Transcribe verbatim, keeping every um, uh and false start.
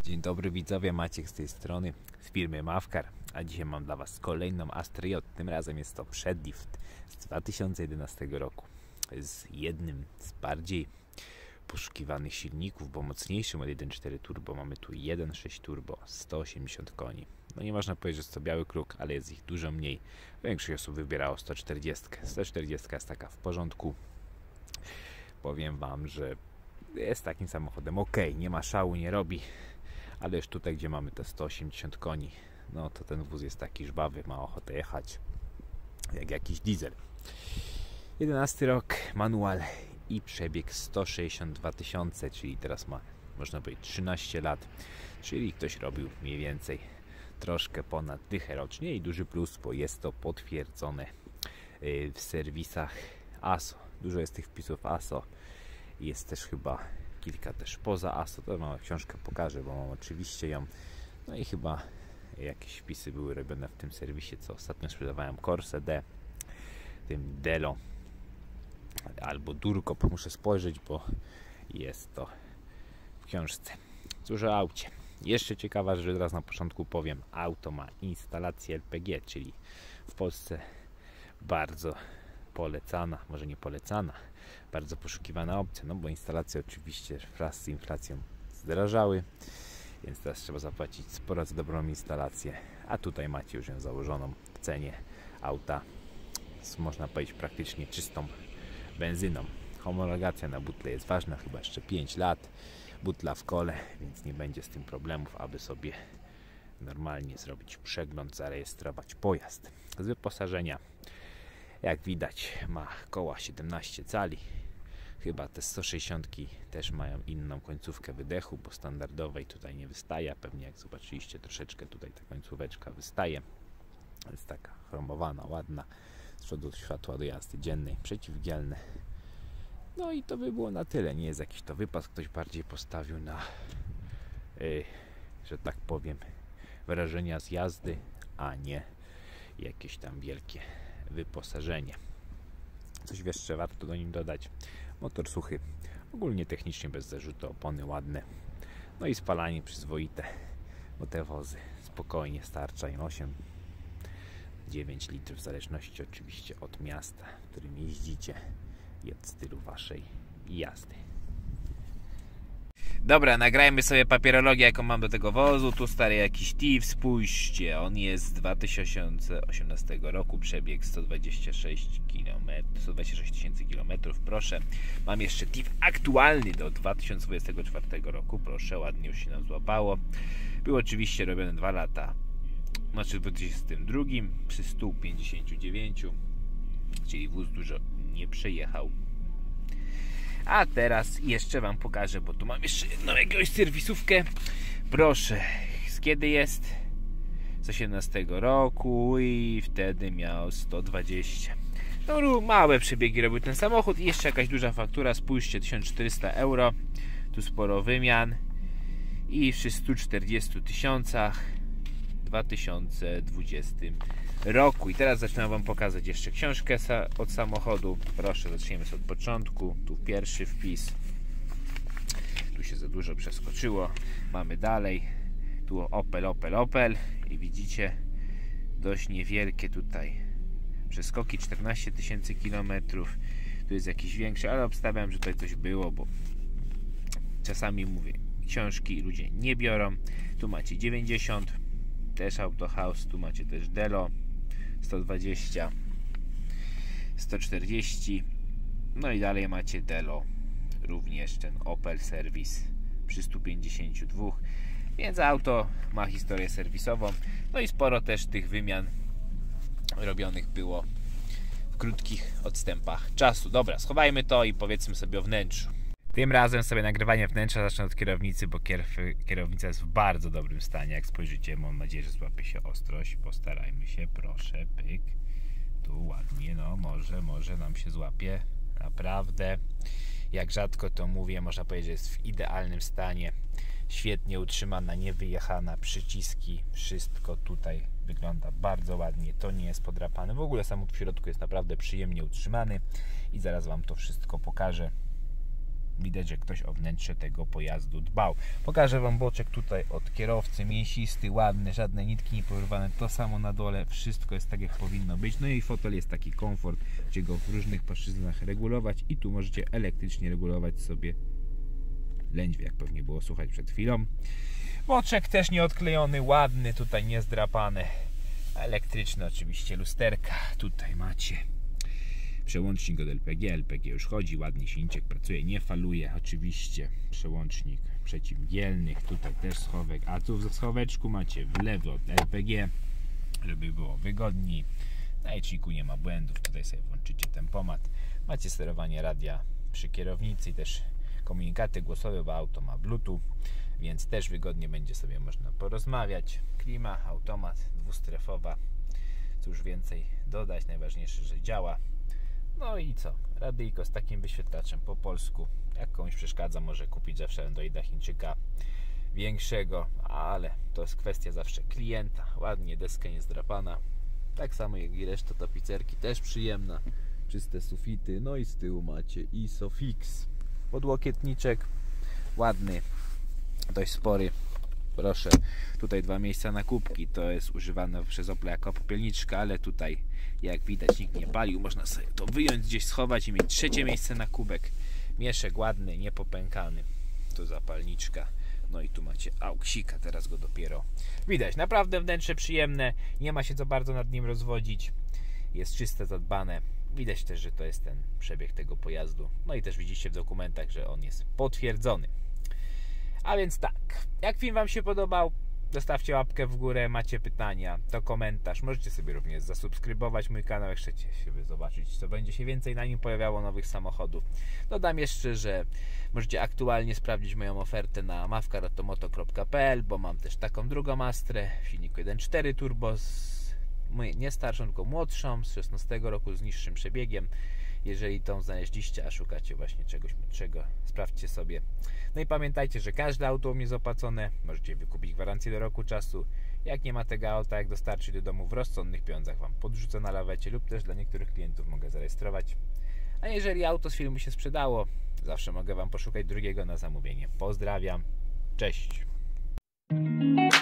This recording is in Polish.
Dzień dobry widzowie, Maciek z tej strony, z firmy Mavcar, a dzisiaj mam dla Was kolejną Astrę J. Tym razem jest to przedlift z dwa tysiące jedenastego roku. Z jednym z bardziej poszukiwanych silników, bo mocniejszym od jeden przecinek cztery turbo. Mamy tu jeden przecinek sześć turbo, sto osiemdziesiąt koni. No nie można powiedzieć, że jest to biały kruk, ale jest ich dużo mniej. Większość osób wybierało sto czterdzieści. sto czterdzieści jest taka w porządku. Powiem Wam, że jest takim samochodem ok, nie ma szału, nie robi. Ale już tutaj, gdzie mamy te sto osiemdziesiąt koni, no to ten wóz jest taki żwawy, ma ochotę jechać jak jakiś diesel. jedenasty rok, manual i przebieg sto sześćdziesiąt dwa tysiące, czyli teraz ma, można powiedzieć, trzynaście lat, czyli ktoś robił mniej więcej troszkę ponad dychę rocznie i duży plus, bo jest to potwierdzone w serwisach A S O. Dużo jest tych wpisów A S O, jest też chyba kilka też poza A S O, to mam książkę, pokażę, bo mam oczywiście ją. No i chyba jakieś wpisy były robione w tym serwisie, co ostatnio sprzedawałem, Corsa D, tym Delo albo Durko, muszę spojrzeć, bo jest to w książce. Cóż o aucie. Jeszcze ciekawa, że teraz na początku powiem, auto ma instalację L P G, czyli w Polsce bardzo polecana, może nie polecana, bardzo poszukiwana opcja, no bo instalacje oczywiście wraz z inflacją zdrażały, więc teraz trzeba zapłacić sporo za dobrą instalację, a tutaj macie już ją założoną w cenie auta z, można powiedzieć, praktycznie czystą benzyną. Homologacja na butle jest ważna, chyba jeszcze pięć lat, butla w kole, więc nie będzie z tym problemów, aby sobie normalnie zrobić przegląd, zarejestrować pojazd. Z wyposażenia, jak widać, ma koła siedemnaście cali. Chyba te sto sześćdziesiąt też mają inną końcówkę wydechu, bo standardowej tutaj nie wystaje. Pewnie jak zobaczyliście, troszeczkę tutaj ta końcóweczka wystaje. Jest taka chromowana, ładna. Z przodu światła do jazdy dziennej, przeciwgielne. No i to by było na tyle. Nie jest jakiś to wypas, ktoś bardziej postawił na, yy, że tak powiem, wrażenia z jazdy, a nie jakieś tam wielkie wyposażenie. Coś jeszcze warto do nim dodać. Motor suchy, ogólnie technicznie bez zarzutu, opony ładne, no i spalanie przyzwoite, bo te wozy spokojnie starczają osiem dziewięć litrów, w zależności oczywiście od miasta, w którym jeździcie i od stylu waszej jazdy. Dobra, nagrajmy sobie papierologię, jaką mam do tego wozu. Tu stary jakiś T I F, spójrzcie, on jest z dwa tysiące osiemnastego roku, przebieg sto dwadzieścia sześć kilometrów, sto dwadzieścia sześć tysięcy kilometrów, proszę. Mam jeszcze T I F aktualny do dwa tysiące dwudziestego czwartego roku, proszę, ładnie już się nam złapało. Był oczywiście robiony dwa lata, znaczy w dwa tysiące dwudziestym drugim, przy stu pięćdziesięciu dziewięciu, czyli wóz dużo nie przejechał. A teraz jeszcze Wam pokażę, bo tu mam jeszcze jedną jakąś serwisówkę. Proszę, z kiedy jest? Z osiemnastego roku i wtedy miał sto dwadzieścia. No małe przebiegi robił ten samochód i jeszcze jakaś duża faktura, spójrzcie, tysiąc czterysta euro. Tu sporo wymian i przy stu czterdziestu tysiącach w dwa tysiące dwudziestym roku. I teraz zaczynam Wam pokazać jeszcze książkę od samochodu. Proszę, zaczniemy sobie od początku. Tu pierwszy wpis. Tu się za dużo przeskoczyło. Mamy dalej. Tu Opel, Opel, Opel. I widzicie dość niewielkie tutaj przeskoki, czternaście tysięcy kilometrów. Tu jest jakiś większy, ale obstawiam, że tutaj coś było, bo czasami mówię, książki ludzie nie biorą. Tu macie dziewięćdziesiąt. Też Autohaus. Tu macie też Delo. sto dwadzieścia, sto czterdzieści, no i dalej macie Delo, również ten Opel serwis przy stu pięćdziesięciu dwóch, więc auto ma historię serwisową, no i sporo też tych wymian robionych było w krótkich odstępach czasu. Dobra, schowajmy to i powiedzmy sobie o wnętrzu. Tym razem sobie nagrywanie wnętrza zacznę od kierownicy, bo kierownica jest w bardzo dobrym stanie. Jak spojrzycie, mam nadzieję, że złapie się ostrość. Postarajmy się, proszę, pyk. Tu ładnie, no może, może nam się złapie. Naprawdę, jak rzadko to mówię, można powiedzieć, że jest w idealnym stanie. Świetnie utrzymana, niewyjechana, przyciski, wszystko tutaj wygląda bardzo ładnie. To nie jest podrapane. W ogóle samochód w środku jest naprawdę przyjemnie utrzymany i zaraz Wam to wszystko pokażę. widać, że ktoś o wnętrze tego pojazdu dbał. Pokażę wam boczek tutaj od kierowcy, mięsisty, ładny, żadne nitki nie porwane, to samo na dole, wszystko jest tak jak powinno być. No i fotel jest taki komfort, gdzie go w różnych płaszczyznach regulować i tu możecie elektrycznie regulować sobie lędźwie, jak pewnie było słuchać przed chwilą. Boczek też nieodklejony, ładny, tutaj niezdrapany, elektryczny oczywiście, lusterka, tutaj macie przełącznik od L P G, L P G już chodzi, ładnie silniczek pracuje, nie faluje, oczywiście przełącznik przeciwmgielny, tutaj też schowek, a tu w schoweczku macie w lewo od L P G, żeby było wygodniej. Na ejciku nie ma błędów, tutaj sobie włączycie tempomat, macie sterowanie radia przy kierownicy i też komunikaty głosowe, bo auto ma Bluetooth, więc też wygodnie będzie sobie można porozmawiać. Klima, automat, dwustrefowa, cóż więcej dodać, najważniejsze, że działa. No i co? Radyjko z takim wyświetlaczem po polsku. Jak komuś przeszkadza, może kupić zawsze Androida Chińczyka większego, ale to jest kwestia zawsze klienta. Ładnie, deska niezdrapana. Tak samo jak i reszta tapicerki, też przyjemna. Czyste sufity, no i z tyłu macie ISOFIX. Podłokietniczek ładny, dość spory. Proszę, tutaj dwa miejsca na kubki, to jest używane przez Opla jako popielniczka, ale tutaj jak widać nikt nie palił, można sobie to wyjąć, gdzieś schować i mieć trzecie miejsce na kubek. Mieszek ładny, niepopękany, to zapalniczka. No i tu macie auksika, teraz go dopiero widać. Naprawdę wnętrze przyjemne, nie ma się co bardzo nad nim rozwodzić, jest czyste, zadbane. Widać też, że to jest ten przebieg tego pojazdu. No i też widzicie w dokumentach, że on jest potwierdzony. A więc tak, jak film wam się podobał, zostawcie łapkę w górę, macie pytania, to komentarz. Możecie sobie również zasubskrybować mój kanał, jak chcecie sobie zobaczyć, co będzie się więcej na nim pojawiało nowych samochodów. Dodam jeszcze, że możecie aktualnie sprawdzić moją ofertę na mavcar automoto kropka p l, bo mam też taką drugą Astrę w silniku jeden przecinek cztery turbo, z, nie starszą, tylko młodszą, z szesnastego roku, z niższym przebiegiem. Jeżeli tą znaleźliście, a szukacie właśnie czegoś młodszego, sprawdźcie sobie. No i pamiętajcie, że każde auto u mnie jest opłacone. Możecie wykupić gwarancję do roku czasu. Jak nie ma tego auta, jak dostarczyć do domu w rozsądnych pieniądzach, wam podrzucę na lawecie lub też dla niektórych klientów mogę zarejestrować. A jeżeli auto z filmu się sprzedało, zawsze mogę wam poszukać drugiego na zamówienie. Pozdrawiam, cześć!